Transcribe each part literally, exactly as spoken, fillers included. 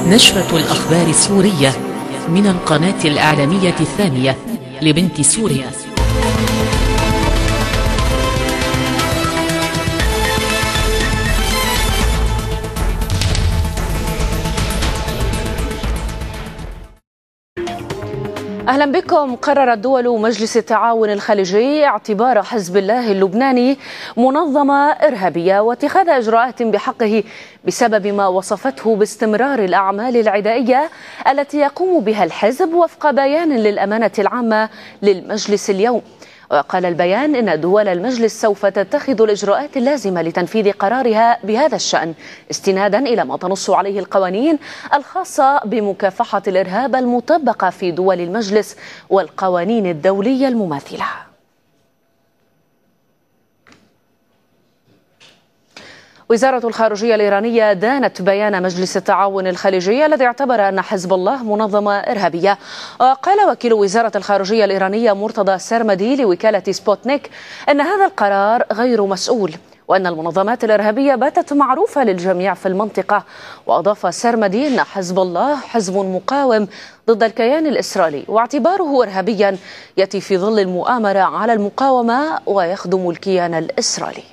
نشرة الأخبار السورية من القناة الإعلامية الثانية لبنت سوريا. أهلا بكم. قررت دول مجلس التعاون الخليجي اعتبار حزب الله اللبناني منظمة إرهابية واتخاذ إجراءات بحقه بسبب ما وصفته باستمرار الأعمال العدائية التي يقوم بها الحزب وفق بيان للأمانة العامة للمجلس اليوم. وقال البيان إن دول المجلس سوف تتخذ الإجراءات اللازمة لتنفيذ قرارها بهذا الشأن استنادا إلى ما تنص عليه القوانين الخاصة بمكافحة الإرهاب المطبقة في دول المجلس والقوانين الدولية المماثلة. وزارة الخارجية الإيرانية دانت بيان مجلس التعاون الخليجي الذي اعتبر أن حزب الله منظمة إرهابية. وقال وكيل وزارة الخارجية الإيرانية مرتضى السرمدي لوكالة سبوتنيك أن هذا القرار غير مسؤول وأن المنظمات الإرهابية باتت معروفة للجميع في المنطقة. وأضاف السرمدي أن حزب الله حزب مقاوم ضد الكيان الإسرائيلي واعتباره إرهابيا يأتي في ظل المؤامرة على المقاومة ويخدم الكيان الإسرائيلي.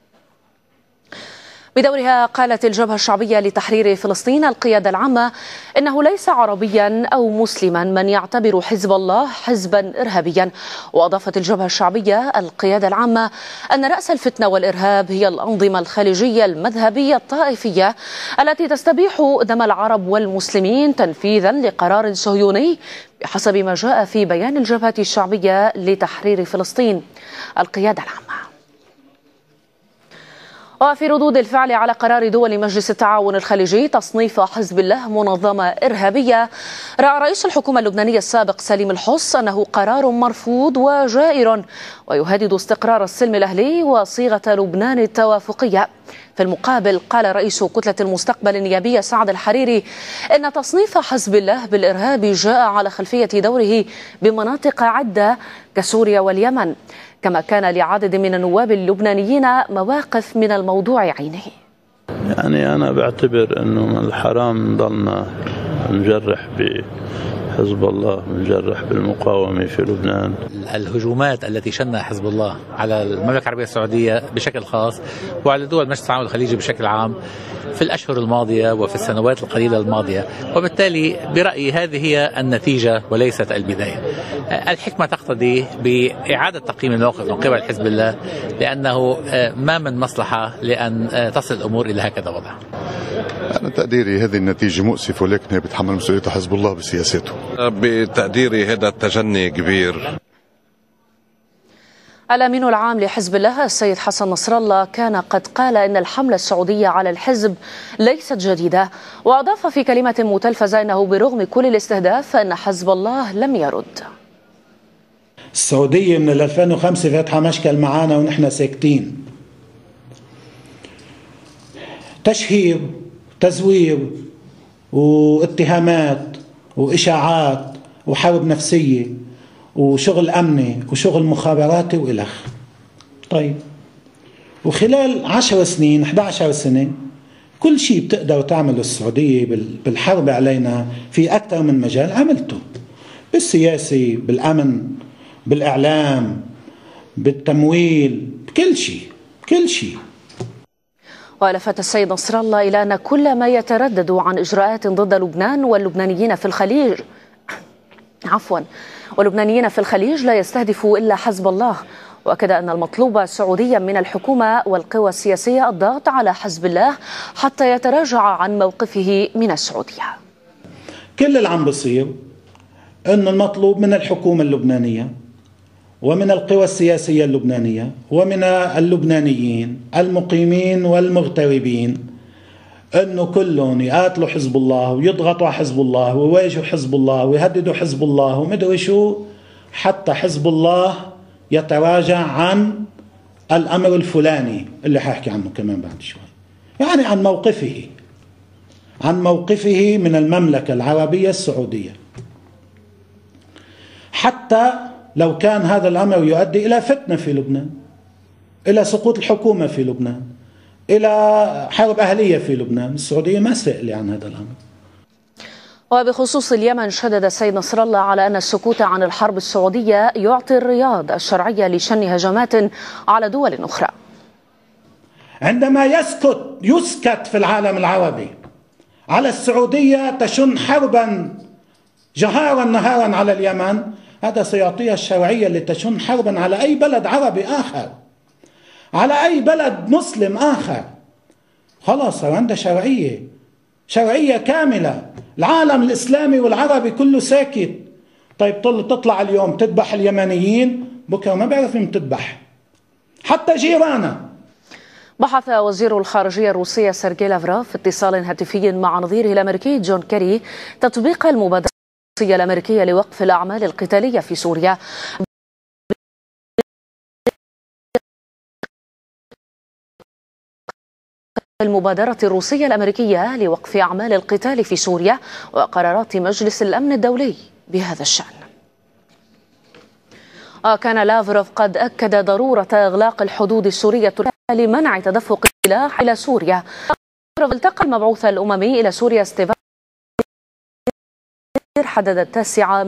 بدورها قالت الجبهة الشعبية لتحرير فلسطين القيادة العامة إنه ليس عربيا أو مسلما من يعتبر حزب الله حزبا إرهابيا. وأضافت الجبهة الشعبية القيادة العامة أن رأس الفتنة والإرهاب هي الأنظمة الخليجية المذهبية الطائفية التي تستبيح دم العرب والمسلمين تنفيذا لقرار صهيوني بحسب ما جاء في بيان الجبهة الشعبية لتحرير فلسطين القيادة العامة. وفي ردود الفعل على قرار دول مجلس التعاون الخليجي تصنيف حزب الله منظمة إرهابية، رأى رئيس الحكومة اللبنانية السابق سليم الحص أنه قرار مرفوض وجائر ويهدد استقرار السلم الأهلي وصيغة لبنان التوافقية. في المقابل قال رئيس كتلة المستقبل النيابية سعد الحريري إن تصنيف حزب الله بالإرهاب جاء على خلفية دوره بمناطق عدة كسوريا واليمن، كما كان لعدد من النواب اللبنانيين مواقف من الموضوع عينه. يعني أنا بعتبر أنه من الحرام ضلنا نجرح بحزب الله ونجرح بالمقاومة في لبنان. الهجومات التي شنها حزب الله على المملكة العربية السعودية بشكل خاص وعلى دول مجلس التعاون الخليجي بشكل عام في الأشهر الماضية وفي السنوات القليلة الماضية، وبالتالي برأيي هذه هي النتيجة وليست البداية. الحكمة تقتضي بإعادة تقييم الموقف من قبل حزب الله، لأنه ما من مصلحة لأن تصل الأمور إلى هكذا وضع. أنا تقديري هذه النتيجة مؤسفة، ولكن بيتحمل مسؤوليتها حزب الله بسياسته. بتقديري هذا تجني كبير. الأمين العام لحزب الله السيد حسن نصر الله كان قد قال إن الحملة السعودية على الحزب ليست جديدة، وأضاف في كلمة متلفزة أنه برغم كل الاستهداف فإن حزب الله لم يرد. السعودية من ألفين وخمسة فاتحة مشكل معانا ونحن ساكتين. تشهير تزوير واتهامات وإشاعات وحرب نفسية وشغل أمني وشغل مخابراتي وإلخ. طيب، وخلال عشر سنين إحدى عشرة سنة كل شيء بتقدر تعمله السعودية بالحرب علينا في أكثر من مجال عملته، بالسياسي، بالأمن، بالإعلام، بالتمويل، بكل شيء بكل شيء. ولفت السيد نصر الله إلى أن كل ما يتردد عن إجراءات ضد لبنان واللبنانيين في الخليج عفوا واللبنانيين في الخليج لا يستهدف إلا حزب الله، وأكد أن المطلوب سعوديا من الحكومة والقوى السياسية الضغط على حزب الله حتى يتراجع عن موقفه من السعودية. كل اللي عم بصير أن المطلوب من الحكومة اللبنانية ومن القوى السياسية اللبنانية ومن اللبنانيين المقيمين والمغتربين أنه كلهم يقاتلوا حزب الله ويضغطوا على حزب الله ويواجهوا حزب الله ويهددوا حزب الله ومدري شو، حتى حزب الله يتراجع عن الأمر الفلاني اللي حاحكي عنه كمان بعد شوي، يعني عن موقفه عن موقفه من المملكة العربية السعودية، حتى لو كان هذا الأمر يؤدي إلى فتنة في لبنان، إلى سقوط الحكومة في لبنان، إلى حرب أهلية في لبنان. السعودية ما سائلة عن هذا الأمر. وبخصوص اليمن، شدد السيد نصر الله على أن السكوت عن الحرب السعودية يعطي الرياض الشرعية لشن هجمات على دول أخرى. عندما يسكت يسكت في العالم العربي على السعودية تشن حربا جهارا نهارا على اليمن، هذا سيعطيها الشرعية لتشن حربا على أي بلد عربي آخر، على أي بلد مسلم آخر. خلاص صار عندها شرعية، شرعية كاملة. العالم الإسلامي والعربي كله ساكت. طيب تطلع اليوم تذبح اليمنيين، بكرة ما بيعرف مين تذبح، حتى جيرانها. بحث وزير الخارجية الروسية سيرجي لافروف في اتصال هاتفي مع نظيره الأمريكي جون كيري تطبيق المبادرة الروسية الأمريكية لوقف الأعمال القتالية في سوريا. المبادرة الروسية الأمريكية لوقف أعمال القتال في سوريا وقرارات مجلس الأمن الدولي بهذا الشأن. كان لافروف قد أكد ضرورة إغلاق الحدود السورية لمنع تدفق السلاح إلى سوريا. التقى المبعوث الأممي إلى سوريا ستيفان حدد التاسعة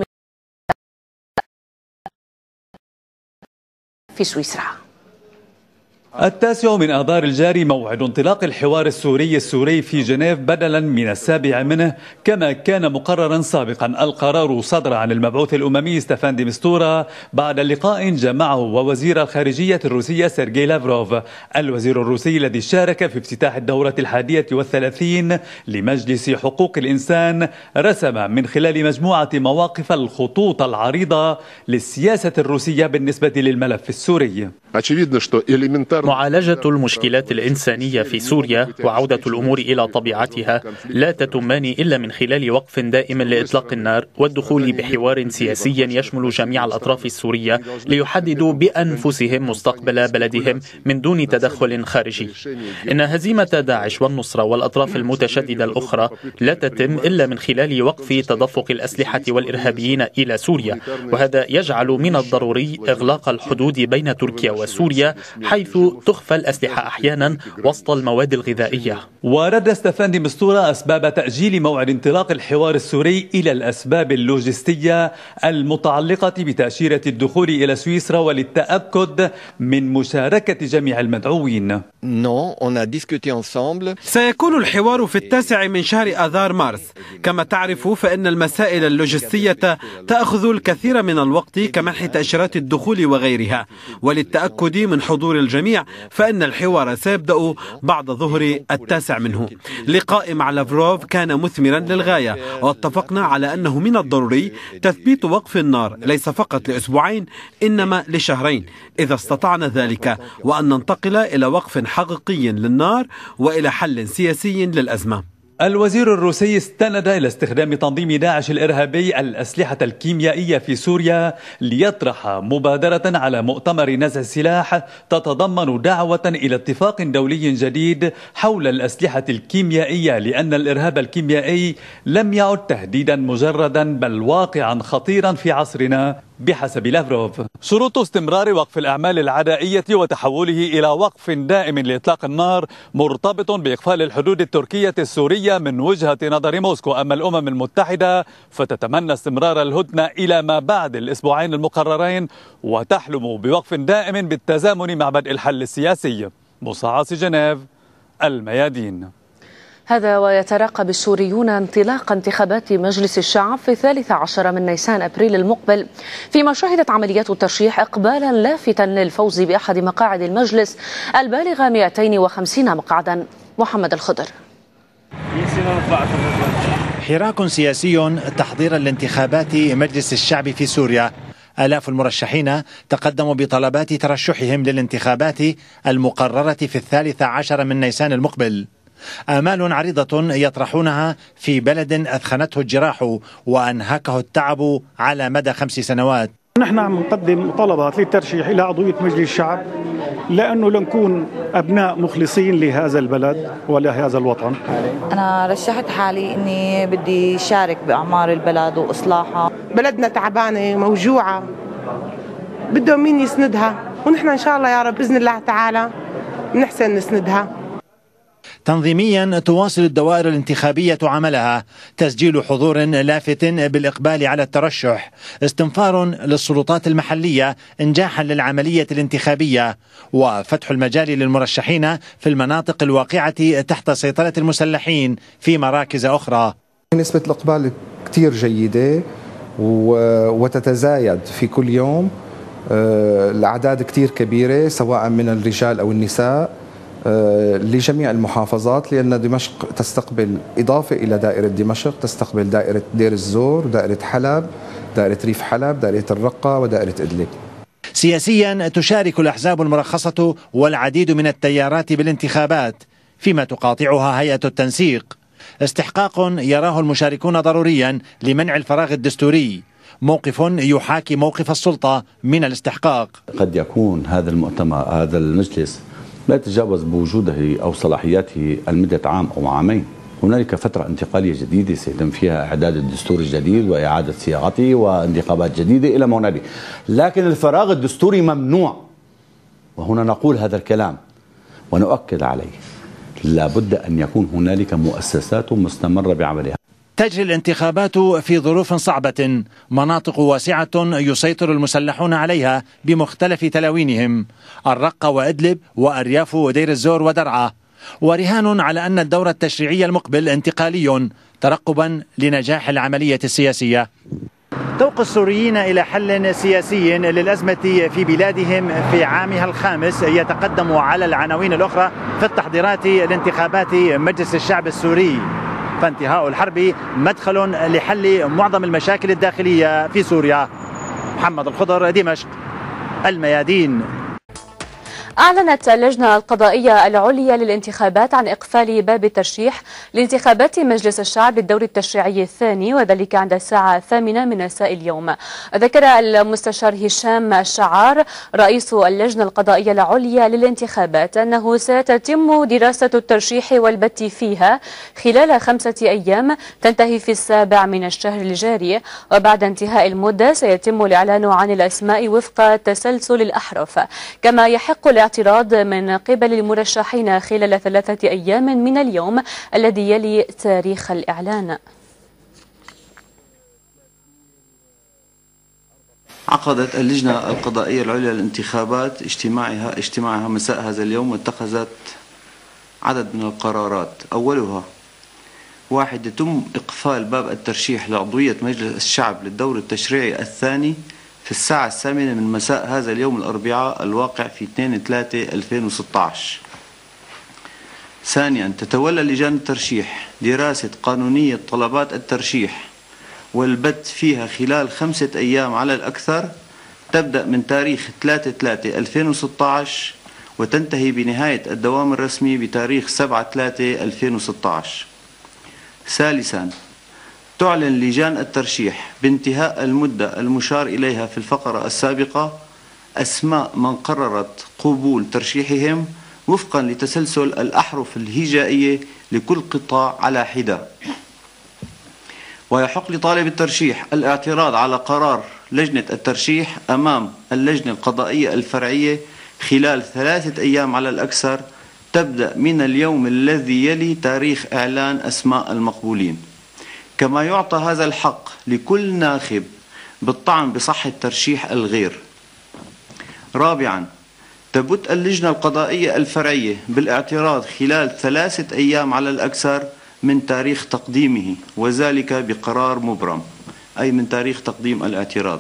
في سويسرا. التاسع من آذار الجاري موعد انطلاق الحوار السوري السوري في جنيف بدلا من السابع منه كما كان مقررا سابقا. القرار صدر عن المبعوث الأممي ستيفان دي مستورا بعد لقاء جمعه ووزير الخارجية الروسية سيرجي لافروف. الوزير الروسي الذي شارك في افتتاح الدورة الحادية والثلاثين لمجلس حقوق الإنسان رسم من خلال مجموعة مواقف الخطوط العريضة للسياسة الروسية بالنسبة للملف السوري. معالجة المشكلات الإنسانية في سوريا وعودة الأمور إلى طبيعتها لا تتمان إلا من خلال وقف دائم لإطلاق النار والدخول بحوار سياسي يشمل جميع الأطراف السورية ليحددوا بأنفسهم مستقبل بلدهم من دون تدخل خارجي. إن هزيمة داعش والنصرة والأطراف المتشددة الأخرى لا تتم إلا من خلال وقف تدفق الأسلحة والإرهابيين إلى سوريا، وهذا يجعل من الضروري إغلاق الحدود بين تركيا وسوريا حيث تخفى الأسلحة أحيانا وسط المواد الغذائية. ورد ستيفان دي مستورا أسباب تأجيل موعد انطلاق الحوار السوري إلى الأسباب اللوجستية المتعلقة بتأشيرة الدخول إلى سويسرا وللتأكد من مشاركة جميع المدعوين. سيكون الحوار في التاسع من شهر آذار مارس. كما تعرف فإن المسائل اللوجستية تأخذ الكثير من الوقت كمنح تأشيرات الدخول وغيرها، وللتأكد من حضور الجميع فإن الحوار سيبدأ بعد ظهر التاسع منه. لقاء مع لافروف كان مثمرا للغاية، واتفقنا على أنه من الضروري تثبيت وقف النار ليس فقط لأسبوعين إنما لشهرين إذا استطعنا ذلك، وأن ننتقل إلى وقف حقيقي للنار وإلى حل سياسي للأزمة. الوزير الروسي استند إلى استخدام تنظيم داعش الإرهابي الأسلحة الكيميائية في سوريا ليطرح مبادرة على مؤتمر نزع السلاح تتضمن دعوة إلى اتفاق دولي جديد حول الأسلحة الكيميائية، لأن الإرهاب الكيميائي لم يعد تهديدا مجردا بل واقعا خطيرا في عصرنا بحسب لافروف. شروط استمرار وقف الأعمال العدائية وتحوله إلى وقف دائم لإطلاق النار مرتبط بإقفال الحدود التركية السورية من وجهة نظر موسكو. أما الأمم المتحدة فتتمنى استمرار الهدنة إلى ما بعد الأسبوعين المقررين وتحلم بوقف دائم بالتزامن مع بدء الحل السياسي. مصعص جنيف، الميادين. هذا ويترقب السوريون انطلاق انتخابات مجلس الشعب في الثالث عشر من نيسان أبريل المقبل، فيما شهدت عمليات الترشيح إقبالا لافتا للفوز بأحد مقاعد المجلس البالغة مئتين وخمسين مقعدا. محمد الخضر. حراك سياسي تحضيرا لانتخابات مجلس الشعب في سوريا. آلاف المرشحين تقدموا بطلبات ترشحهم للانتخابات المقررة في الثالث عشر من نيسان المقبل. آمال عريضة يطرحونها في بلد أثخنته الجراح وأنهكه التعب على مدى خمس سنوات. نحن عم نقدم طلبات للترشيح إلى عضوية مجلس الشعب لأنه لنكون أبناء مخلصين لهذا البلد ولهذا الوطن. أنا رشحت حالي إني بدي شارك بأعمار البلد وإصلاحها. بلدنا تعبانة موجوعة، بدهم مين يسندها، ونحن إن شاء الله يا رب بإذن الله تعالى نحسن نسندها. تنظيميا تواصل الدوائر الانتخابية عملها، تسجيل حضور لافت بالإقبال على الترشح، استنفار للسلطات المحلية إنجاحا للعملية الانتخابية، وفتح المجال للمرشحين في المناطق الواقعة تحت سيطرة المسلحين في مراكز أخرى. نسبة الإقبال كتير جيدة وتتزايد في كل يوم، الأعداد كتير كبيرة سواء من الرجال أو النساء لجميع المحافظات، لأن دمشق تستقبل إضافة إلى دائرة دمشق تستقبل دائرة دير الزور، دائرة حلب، دائرة ريف حلب، دائرة الرقة ودائرة إدلب. سياسيا تشارك الأحزاب المرخصة والعديد من التيارات بالانتخابات، فيما تقاطعها هيئة التنسيق، استحقاق يراه المشاركون ضروريا لمنع الفراغ الدستوري، موقف يحاكي موقف السلطة من الاستحقاق. قد يكون هذا المؤتمر هذا المجلس لا يتجاوز بوجوده أو صلاحياته المدة عام أو عامين. هنالك فترة انتقالية جديدة سيتم فيها إعداد الدستور الجديد وإعادة صياغته وانتخابات جديدة إلى ما هنالك، لكن الفراغ الدستوري ممنوع، وهنا نقول هذا الكلام ونؤكد عليه. لابد أن يكون هنالك مؤسسات مستمرة بعملها. تجري الانتخابات في ظروف صعبة، مناطق واسعة يسيطر المسلحون عليها بمختلف تلاوينهم، الرقة وإدلب وأرياف ودير الزور ودرعا، ورهان على أن الدور التشريعي المقبل انتقالي ترقبا لنجاح العملية السياسية. ذوق السوريين إلى حل سياسي للأزمة في بلادهم في عامها الخامس يتقدم على العناوين الأخرى في التحضيرات لانتخابات مجلس الشعب السوري، فانتهاء الحرب مدخل لحل معظم المشاكل الداخلية في سوريا. محمد الخضر، دمشق، الميادين. أعلنت اللجنة القضائية العليا للانتخابات عن إقفال باب الترشيح لانتخابات مجلس الشعب للدور التشريعي الثاني، وذلك عند الساعة الثامنة من مساء اليوم. ذكر المستشار هشام الشعار رئيس اللجنة القضائية العليا للانتخابات أنه ستتم دراسة الترشيح والبت فيها خلال خمسة أيام تنتهي في السابع من الشهر الجاري، وبعد انتهاء المدة سيتم الإعلان عن الأسماء وفق تسلسل الأحرف، كما يحق الاعتراض من قبل المرشحين خلال ثلاثة أيام من اليوم الذي يلي تاريخ الإعلان. عقدت اللجنة القضائية العليا للانتخابات اجتماعها اجتماعها مساء هذا اليوم، واتخذت عدد من القرارات. أولها: واحد، يتم إقفال باب الترشيح لعضوية مجلس الشعب للدور التشريعي الثاني في الساعة الثامنة من مساء هذا اليوم الأربعاء الواقع في اثنين ثلاثة ألفين وستة عشر. ثانيا، تتولى لجان الترشيح دراسة قانونية طلبات الترشيح والبت فيها خلال خمسة أيام على الأكثر، تبدأ من تاريخ ثلاثة ثلاثة ألفين وستة عشر وتنتهي بنهاية الدوام الرسمي بتاريخ سبعة ثلاثة ألفين وستة عشر. ثالثا، تعلن لجان الترشيح بانتهاء المدة المشار إليها في الفقرة السابقة أسماء من قررت قبول ترشيحهم وفقا لتسلسل الأحرف الهجائية لكل قطاع على حدة. ويحق لطالب الترشيح الاعتراض على قرار لجنة الترشيح أمام اللجنة القضائية الفرعية خلال ثلاثة أيام على الأكثر، تبدأ من اليوم الذي يلي تاريخ إعلان أسماء المقبولين. كما يعطى هذا الحق لكل ناخب بالطعن بصحة ترشيح الغير. رابعا، تبت اللجنة القضائية الفرعية بالاعتراض خلال ثلاثة أيام على الأكثر من تاريخ تقديمه، وذلك بقرار مبرم، أي من تاريخ تقديم الاعتراض.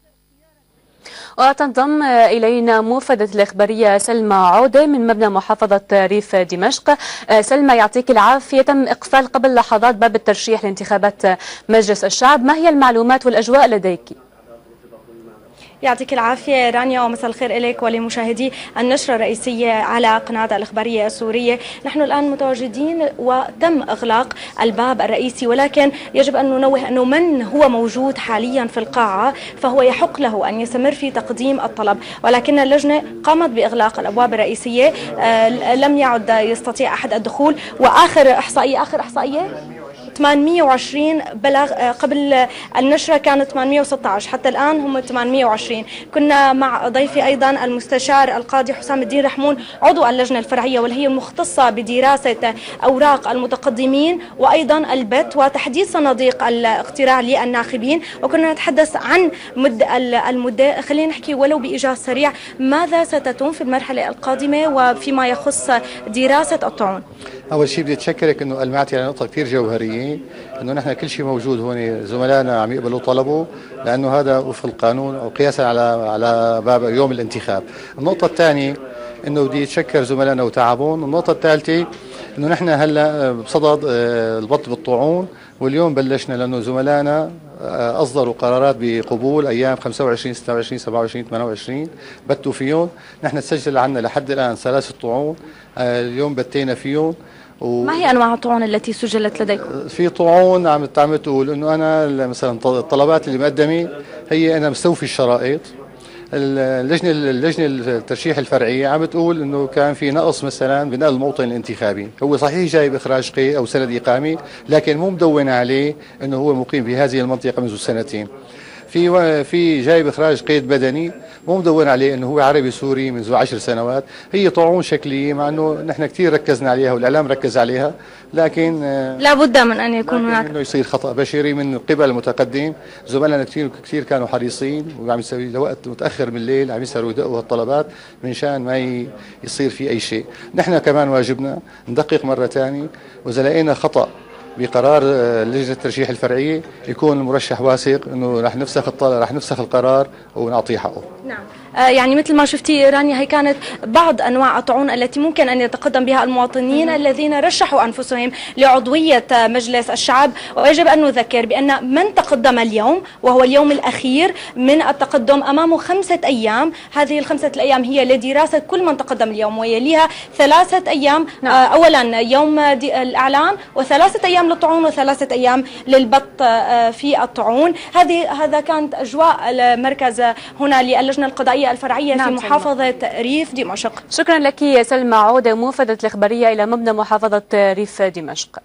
وتنضم إلينا موفدة الإخبارية سلمى عودة من مبنى محافظة ريف دمشق. سلمى، يعطيك العافية. تم إقفال قبل لحظات باب الترشيح لانتخابات مجلس الشعب، ما هي المعلومات والأجواء لديك؟ يعطيك العافية رانيا، ومساء الخير إليك ولمشاهدي النشرة الرئيسية على قناة الإخبارية السورية. نحن الآن متواجدين وتم إغلاق الباب الرئيسي، ولكن يجب أن ننوه أنه من هو موجود حاليا في القاعة فهو يحق له أن يستمر في تقديم الطلب، ولكن اللجنة قامت بإغلاق الأبواب الرئيسية، لم يعد يستطيع أحد الدخول. وآخر إحصائية آخر إحصائية ثمانمئة وعشرين بلغ، قبل النشرة كانت ثمانمئة وستة عشر، حتى الآن هم ثمانمئة وعشرين. كنا مع ضيفي أيضا المستشار القاضي حسام الدين رحمون عضو اللجنة الفرعية والهي المختصة بدراسة أوراق المتقدمين وأيضا البت وتحديد صناديق الاقتراع للناخبين، وكنا نتحدث عن مد المدة. خلينا نحكي ولو بإيجاز سريع، ماذا ستتم في المرحلة القادمة وفيما يخص دراسة الطعون؟ اول شيء بدي اتشكرك انه المعتي على نقطه كثير جوهريه، انه نحن كل شيء موجود هون، زملائنا عم يقبلوا طلبه لانه هذا وفق القانون او قياسا على على باب يوم الانتخاب. النقطه الثانيه انه بدي اتشكر زملائنا وتعبهم. النقطه الثالثه انه نحن هلا بصدد البط بالطاعون، واليوم بلشنا لانه زملائنا اصدروا قرارات بقبول ايام خمسة وعشرين ستة وعشرين سبعة وعشرين ثمانية وعشرين بتوا فيهم. نحن تسجل عنا لحد الان ثلاث طعون، اليوم بتينا فيهم. و... ما هي انواع الطعون التي سجلت لديكم؟ في طعون عم عم تقول انه انا مثلا الطلبات اللي مقدمه هي انا مستوفي الشرائط. اللجنه اللجنه الترشيح الفرعيه عم بتقول انه كان في نقص مثلا بنقل الموطن الانتخابي، هو صحيح جاي باخراج قيد او سند اقامه لكن مو مدون عليه انه هو مقيم بهذه المنطقه منذ سنتين. في في جاي باخراج قيد بدني مو مدون عليه انه هو عربي سوري منذ عشر سنوات. هي طاعون شكليه مع انه نحن كثير ركزنا عليها والاعلام ركز عليها، لكن لا بد من ان يكون هناك انه يصير خطا بشري من قبل المتقدم. زملائنا كثير كثير كانوا حريصين وعم يسوي لوقت متاخر من الليل عم يسهروا يدقوا هالطلبات من شان ما يصير في اي شيء. نحن كمان واجبنا ندقق مره ثانيه، واذا لقينا خطا بقرار لجنه الترشيح الفرعيه يكون المرشح واثق انه رح نفسخ الطلب رح نفسخ القرار ونعطيه حقه. نعم. يعني مثل ما شفتي رانيا، هي كانت بعض انواع الطعون التي ممكن ان يتقدم بها المواطنين الذين رشحوا انفسهم لعضويه مجلس الشعب. ويجب ان نذكر بان من تقدم اليوم وهو اليوم الاخير من التقدم امامه خمسه ايام، هذه الخمسه الايام هي لدراسه كل من تقدم اليوم، ويليها ثلاثه ايام. نعم. اولا يوم الاعلان، وثلاثه ايام للطعون، وثلاثه ايام للبط في الطعون. هذه هذا كانت اجواء المركز هنا للجنه القضائيه الفرعية. نعم. في محافظة ريف دمشق. شكرا لك يا سلمى عودة، موفدة الإخبارية إلى مبنى محافظة ريف دمشق.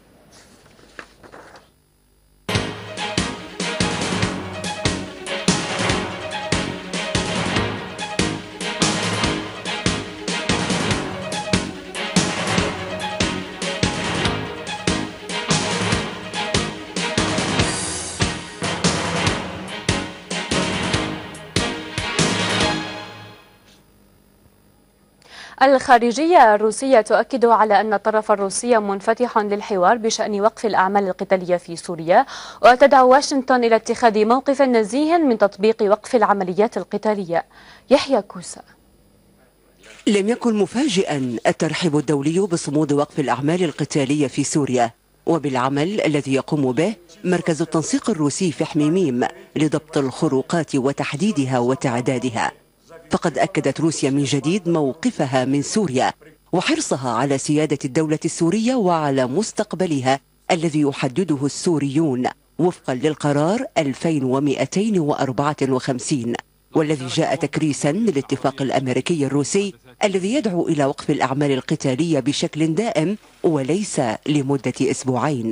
الخارجية الروسية تؤكد على أن الطرف الروسي منفتح للحوار بشأن وقف الأعمال القتالية في سوريا، وتدعو واشنطن إلى اتخاذ موقف نزيه من تطبيق وقف العمليات القتالية. يحيى كوسا. لم يكن مفاجئا الترحيب الدولي بصمود وقف الأعمال القتالية في سوريا وبالعمل الذي يقوم به مركز التنسيق الروسي في حميميم لضبط الخروقات وتحديدها وتعدادها. فقد أكدت روسيا من جديد موقفها من سوريا وحرصها على سيادة الدولة السورية وعلى مستقبلها الذي يحدده السوريون وفقا للقرار ألفين ومئتين وأربعة وخمسين، والذي جاء تكريسا للاتفاق الأمريكي الروسي الذي يدعو إلى وقف الأعمال القتالية بشكل دائم وليس لمدة أسبوعين.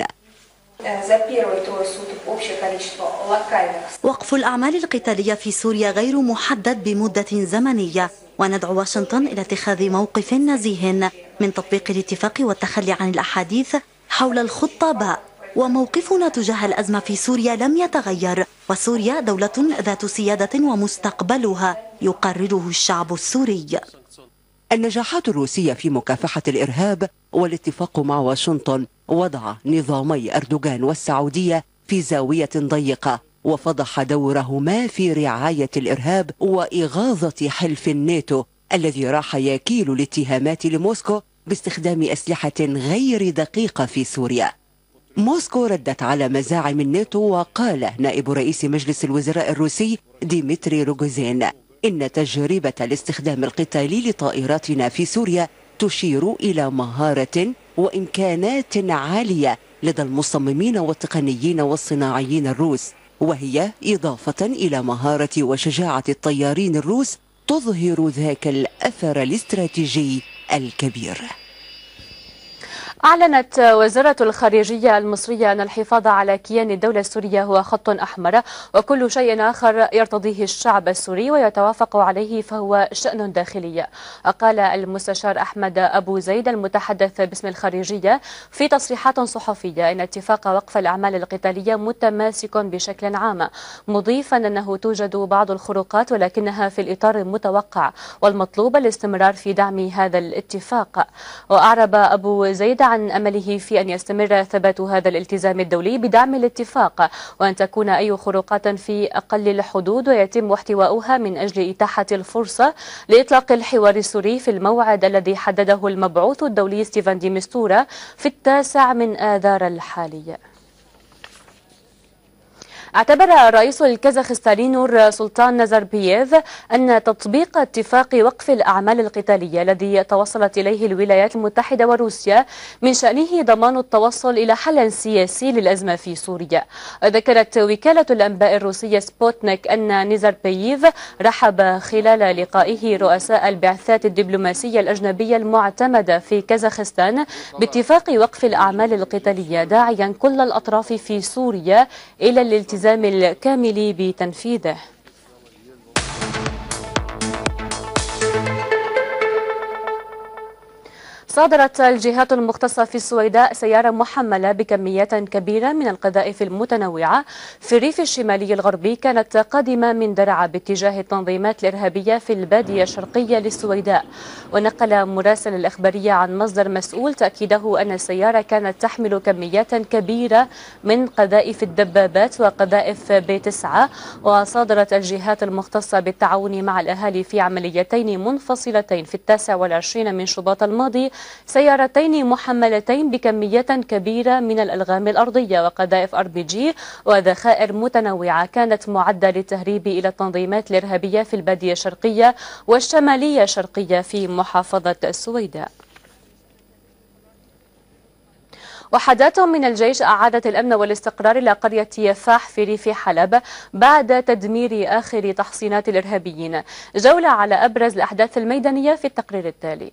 وقف الأعمال القتالية في سوريا غير محدد بمدة زمنية، وندعو واشنطن إلى اتخاذ موقف نزيه من تطبيق الاتفاق والتخلي عن الأحاديث حول الخطة باء. وموقفنا تجاه الأزمة في سوريا لم يتغير، وسوريا دولة ذات سيادة ومستقبلها يقرره الشعب السوري. النجاحات الروسية في مكافحة الإرهاب والاتفاق مع واشنطن وضع نظامي أردوغان والسعودية في زاوية ضيقة، وفضح دورهما في رعاية الإرهاب وإغاظة حلف الناتو الذي راح يكيل الاتهامات لموسكو باستخدام أسلحة غير دقيقة في سوريا. موسكو ردت على مزاعم الناتو، وقال نائب رئيس مجلس الوزراء الروسي ديمتري روغوزين إن تجربة الاستخدام القتالي لطائراتنا في سوريا تشير إلى مهارة وإمكانات عالية لدى المصممين والتقنيين والصناعيين الروس، وهي إضافة إلى مهارة وشجاعة الطيارين الروس تظهر ذاك الأثر الاستراتيجي الكبير. أعلنت وزارة الخارجية المصرية أن الحفاظ على كيان الدولة السورية هو خط أحمر، وكل شيء آخر يرتضيه الشعب السوري ويتوافق عليه فهو شأن داخلي. قال المستشار أحمد أبو زيد المتحدث باسم الخارجية في تصريحات صحفية إن اتفاق وقف الأعمال القتالية متماسك بشكل عام، مضيفا أنه توجد بعض الخروقات ولكنها في الإطار المتوقع، والمطلوب الاستمرار في دعم هذا الاتفاق. وأعرب أبو زيد عن أمله في أن يستمر ثبات هذا الالتزام الدولي بدعم الاتفاق، وأن تكون أي خروقات في أقل الحدود ويتم احتواؤها من أجل إتاحة الفرصة لإطلاق الحوار السوري في الموعد الذي حدده المبعوث الدولي ستيفان دي مستورة في التاسع من آذار الحالي. اعتبر الرئيس الكازاخستاني نور سلطان نازاربييف أن تطبيق اتفاق وقف الأعمال القتالية الذي توصلت إليه الولايات المتحدة وروسيا من شأنه ضمان التوصل إلى حل سياسي للأزمة في سوريا. ذكرت وكالة الأنباء الروسية سبوتنيك أن نازاربييف رحب خلال لقائه رؤساء البعثات الدبلوماسية الأجنبية المعتمدة في كازاخستان باتفاق وقف الأعمال القتالية، داعيا كل الأطراف في سوريا إلى الالتزام الكامل بتنفيذه. صادرت الجهات المختصة في السويداء سيارة محملة بكميات كبيرة من القذائف المتنوعة في الريف الشمالي الغربي، كانت قادمة من درعا باتجاه التنظيمات الإرهابية في البادية الشرقية للسويداء. ونقل مراسل الإخبارية عن مصدر مسؤول تأكيده أن السيارة كانت تحمل كميات كبيرة من قذائف الدبابات وقذائف بي تسعة. وصادرت الجهات المختصة بالتعاون مع الأهالي في عمليتين منفصلتين في التاسع والعشرين من شباط الماضي سيارتين محملتين بكميات كبيرة من الألغام الأرضية وقذائف أر بي جي وذخائر متنوعة كانت معدة للتهريب إلى التنظيمات الإرهابية في البادية الشرقية والشمالية الشرقية في محافظة السويداء. وحدات من الجيش أعادت الأمن والاستقرار إلى قرية يفاح في ريف حلب بعد تدمير آخر تحصينات الإرهابيين. جولة على أبرز الأحداث الميدانية في التقرير التالي.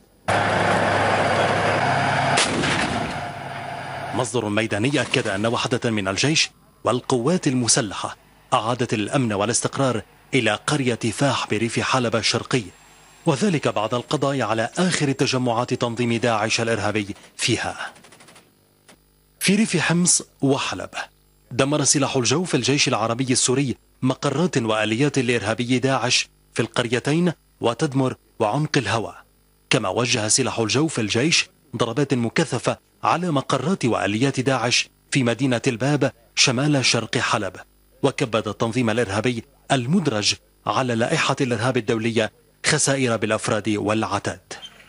مصدر ميداني أكد أن وحدة من الجيش والقوات المسلحة أعادت الأمن والاستقرار إلى قرية فاح بريف حلب الشرقي، وذلك بعد القضاء على آخر تجمعات تنظيم داعش الإرهابي فيها. في ريف حمص وحلب دمر سلاح الجو في الجيش العربي السوري مقرات وآليات لإرهابي داعش في القريتين وتدمر وعمق الهوى، كما وجه سلاح الجو في الجيش ضربات مكثفة على مقرات وآليات داعش في مدينة الباب شمال شرق حلب، وكبد التنظيم الإرهابي المدرج على لائحة الإرهاب الدولية خسائر بالأفراد والعتاد.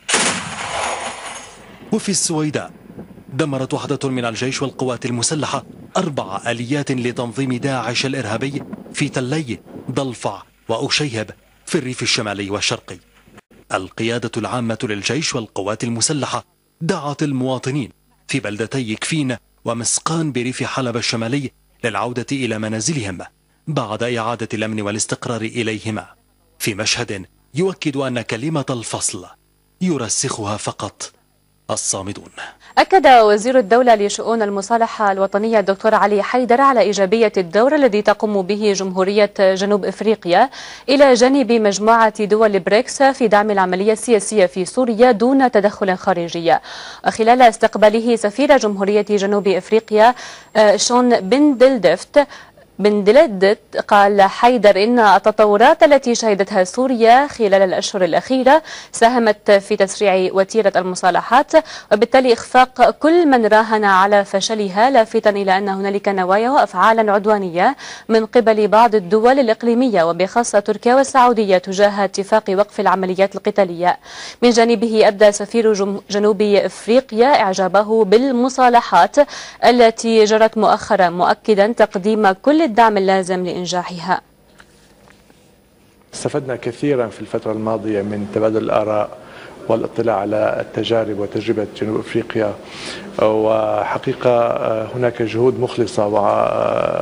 وفي السويداء دمرت وحدة من الجيش والقوات المسلحة أربع آليات لتنظيم داعش الإرهابي في تلي ضلفع وأشيهب في الريف الشمالي والشرقي. القيادة العامة للجيش والقوات المسلحة دعت المواطنين في بلدتي كفين ومسقان بريف حلب الشمالي للعودة إلى منازلهم بعد إعادة الأمن والاستقرار إليهما، في مشهد يؤكد أن كلمة الفصل يرسخها فقط الصامدون. أكد وزير الدولة لشؤون المصالحة الوطنية الدكتور علي حيدر على إيجابية الدور الذي تقوم به جمهورية جنوب إفريقيا إلى جانب مجموعة دول بريكس في دعم العملية السياسية في سوريا دون تدخل خارجي. خلال استقباله سفير جمهورية جنوب إفريقيا شون بندلدفت بندلدت قال حيدر إن التطورات التي شهدتها سوريا خلال الأشهر الأخيرة ساهمت في تسريع وتيرة المصالحات، وبالتالي إخفاق كل من راهن على فشلها، لافتا إلى أن هنالك نوايا وأفعالا عدوانية من قبل بعض الدول الإقليمية وبخاصة تركيا والسعودية تجاه اتفاق وقف العمليات القتالية. من جانبه أبدى سفير جنوب إفريقيا إعجابه بالمصالحات التي جرت مؤخرا، مؤكدا تقديم كل الدعم اللازم لإنجاحها. استفدنا كثيرا في الفترة الماضية من تبادل الآراء والاطلاع على التجارب وتجربة جنوب أفريقيا، وحقيقة هناك جهود مخلصة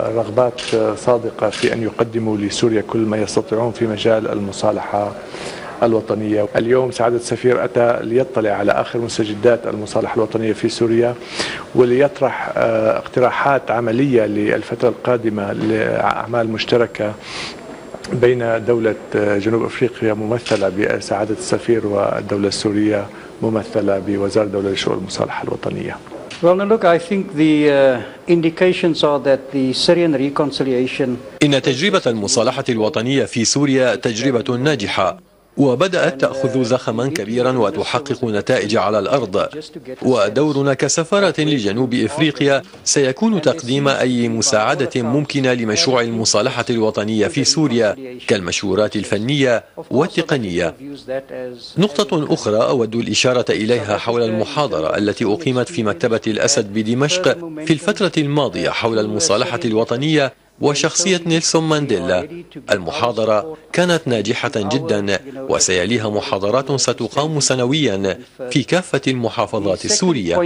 ورغبات صادقة في أن يقدموا لسوريا كل ما يستطيعون في مجال المصالحة الوطنية. اليوم سعادة السفير أتى ليطلع على آخر مستجدات المصالحة الوطنية في سوريا وليطرح اقتراحات عملية للفترة القادمة لأعمال مشتركة بين دولة جنوب أفريقيا ممثلة بسعادة السفير والدولة السورية ممثلة بوزارة الدولة لشؤون المصالحة الوطنية. Well, now look, I think the uh, indications are that the Syrian reconciliation. إن تجربة المصالحة الوطنية في سوريا تجربة ناجحة وبدأت تأخذ زخما كبيرا وتحقق نتائج على الأرض، ودورنا كسفارة لجنوب إفريقيا سيكون تقديم أي مساعدة ممكنة لمشروع المصالحة الوطنية في سوريا كالمشورات الفنية والتقنية. نقطة أخرى أود الإشارة إليها حول المحاضرة التي أقيمت في مكتبة الأسد بدمشق في الفترة الماضية حول المصالحة الوطنية وشخصية نيلسون مانديلا. المحاضرة كانت ناجحة جدا وسيليها محاضرات ستقام سنويا في كافة المحافظات السورية.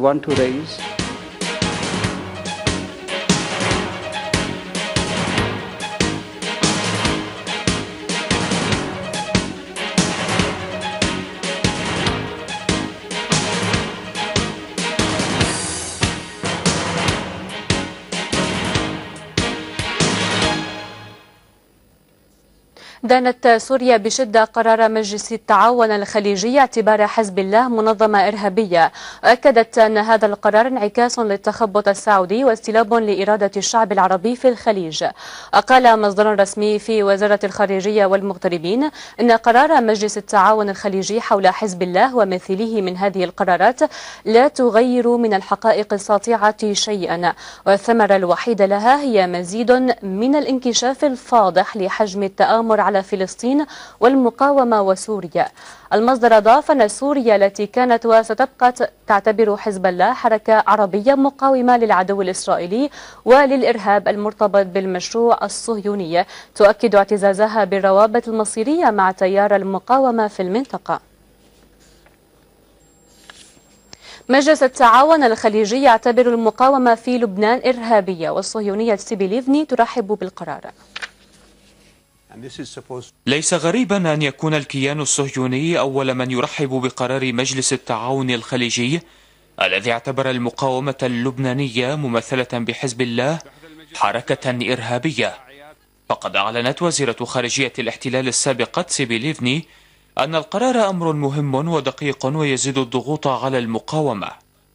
دانت سوريا بشدة قرار مجلس التعاون الخليجي اعتبار حزب الله منظمة إرهابية، وأكدت أن هذا القرار انعكاس للتخبط السعودي واستلاب لإرادة الشعب العربي في الخليج. قال مصدر رسمي في وزارة الخارجية والمغتربين أن قرار مجلس التعاون الخليجي حول حزب الله ومثيله من هذه القرارات لا تغير من الحقائق الساطعة شيئا، والثمرة الوحيدة لها هي مزيد من الانكشاف الفاضح لحجم التآمر على فلسطين والمقاومة وسوريا. المصدر أضاف أن سوريا التي كانت وستبقى تعتبر حزب الله حركة عربية مقاومة للعدو الإسرائيلي وللإرهاب المرتبط بالمشروع الصهيوني تؤكد اعتزازها بالروابط المصيرية مع تيار المقاومة في المنطقة. مجلس التعاون الخليجي يعتبر المقاومة في لبنان إرهابية، والصهيونية تسيبي ليفني ترحب بالقرار. ليس غريبا أن يكون الكيان الصهيوني أول من يرحب بقرار مجلس التعاون الخليجي الذي اعتبر المقاومة اللبنانية ممثلة بحزب الله حركة إرهابية. فقد أعلنت وزيرة خارجية الاحتلال السابقة تسيبي ليفني أن القرار أمر مهم ودقيق ويزيد الضغوط على المقاومة.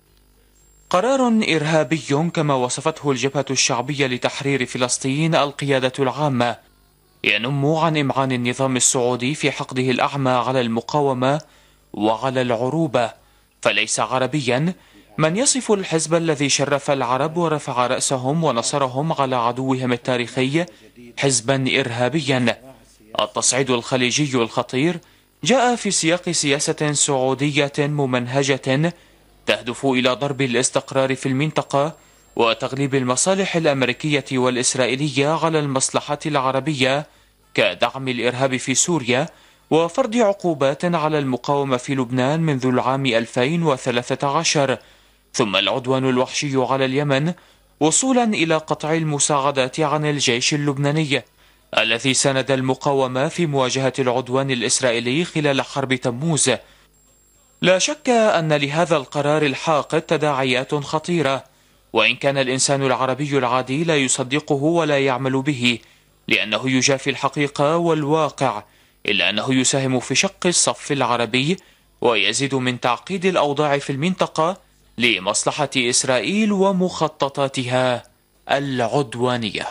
قرار إرهابي كما وصفته الجبهة الشعبية لتحرير فلسطين القيادة العامة، ينم عن إمعان النظام السعودي في حقده الأعمى على المقاومة وعلى العروبة. فليس عربيا من يصف الحزب الذي شرف العرب ورفع رأسهم ونصرهم على عدوهم التاريخي حزبا إرهابيا. التصعيد الخليجي الخطير جاء في سياق سياسة سعودية ممنهجة تهدف إلى ضرب الاستقرار في المنطقة وتغليب المصالح الأمريكية والإسرائيلية على المصلحة العربية كدعم الإرهاب في سوريا وفرض عقوبات على المقاومة في لبنان منذ العام ألفين وثلاثة عشر، ثم العدوان الوحشي على اليمن وصولا إلى قطع المساعدات عن الجيش اللبناني الذي ساند المقاومة في مواجهة العدوان الإسرائيلي خلال حرب تموز. لا شك أن لهذا القرار الحاقد تداعيات خطيرة، وإن كان الإنسان العربي العادي لا يصدقه ولا يعمل به لأنه يجافي الحقيقة والواقع، إلا أنه يساهم في شق الصف العربي ويزيد من تعقيد الأوضاع في المنطقة لمصلحة إسرائيل ومخططاتها العدوانية.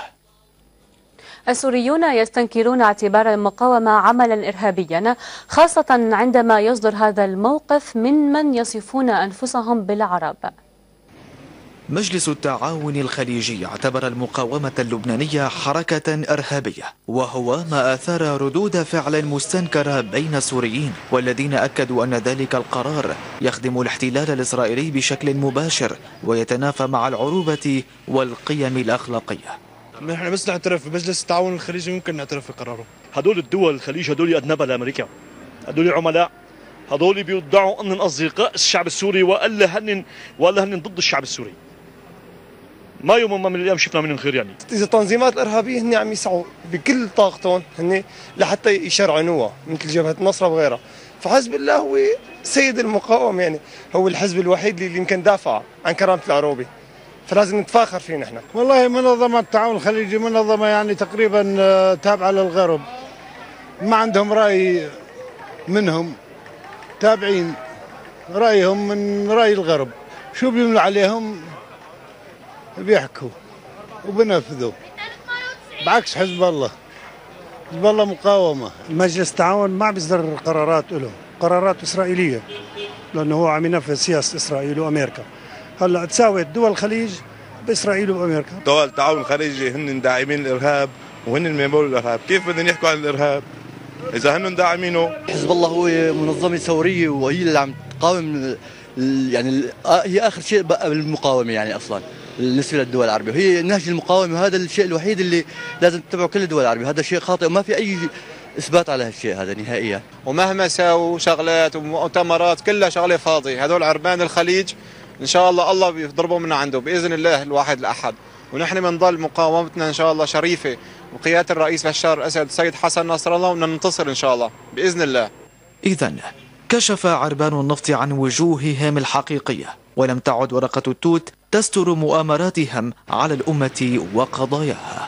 السوريون يستنكرون اعتبار المقاومة عملا إرهابيا، خاصة عندما يصدر هذا الموقف من من يصفون أنفسهم بالعرب. مجلس التعاون الخليجي اعتبر المقاومة اللبنانية حركة إرهابية، وهو ما أثار ردود فعل مستنكرة بين السوريين، والذين أكدوا أن ذلك القرار يخدم الاحتلال الإسرائيلي بشكل مباشر ويتنافى مع العروبة والقيم الأخلاقية. نحن بس نعترف بمجلس التعاون الخليجي، ممكن نعترف بقراره. هدول الدول الخليج هدول أذنبها لأمريكا، هدول عملاء، هدول بيدعوا أنهم أصدقاء الشعب السوري ولا هن ولا هن ضد الشعب السوري. ما يوم ما من الايام شفنا منهم خير يعني. اذا التنظيمات الارهابيه هن عم يسعوا بكل طاقتهم هن لحتى يشرعنوها مثل جبهه النصره وغيرها، فحزب الله هو سيد المقاومه، يعني هو الحزب الوحيد اللي يمكن دافع عن كرامه العروبه، فلازم نتفاخر فيه نحن. والله منظمه التعاون الخليجي منظمه يعني تقريبا تابعه للغرب، ما عندهم راي منهم، تابعين رايهم من راي الغرب، شو بيملوا عليهم بيحكوا وبنفذوا، بعكس حزب الله. حزب الله مقاومه. المجلس التعاون ما بيصدر قرارات له، قرارات اسرائيليه، لانه هو عم ينفذ سياسه اسرائيل وامريكا. هلا تساوي دول الخليج باسرائيل وامريكا. دول التعاون الخليجي هن داعمين الارهاب وهن الميمول الارهاب، كيف بدهم يحكوا عن الارهاب اذا هن داعمينه؟ حزب الله هو منظمه ثوريه وهي اللي عم تقاوم، يعني هي اخر شيء بقى بالمقاومه يعني اصلا بالنسبه للدول العربيه، وهي نهج المقاومه، وهذا الشيء الوحيد اللي لازم تتبعه كل الدول العربيه، هذا شيء خاطئ وما في اي اثبات على هالشيء هذا نهائيا. ومهما ساووا شغلات ومؤتمرات كلها شغله فاضيه، هذول عربان الخليج ان شاء الله الله بيضربوا من عنده باذن الله الواحد الاحد، ونحن بنضل مقاومتنا ان شاء الله شريفه بقياده الرئيس بشار الاسد السيد حسن نصر الله، وننتصر ان شاء الله باذن الله. إذن كشف عربان النفط عن وجوههم الحقيقية، ولم تعد ورقة التوت تستر مؤامراتهم على الأمة وقضاياها.